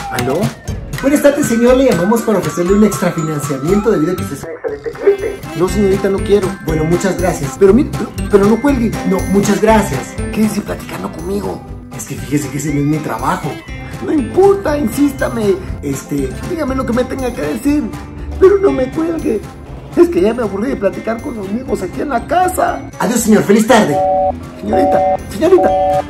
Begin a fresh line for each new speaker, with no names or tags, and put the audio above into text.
¿Aló? Buenas tardes, señor. Le llamamos para ofrecerle un extrafinanciamiento debido a que usted es un excelente cliente.
No, señorita, no quiero.
Bueno, muchas gracias.
Pero no cuelgue.
No, muchas gracias.
Quédese platicando conmigo.
Es que fíjese que ese no es mi trabajo.
No importa, insístame. Dígame lo que me tenga que decir. Pero no me cuelgue. Es que ya me aburrí de platicar con los mismos aquí en la casa.
Adiós, señor. Feliz tarde.
Señorita.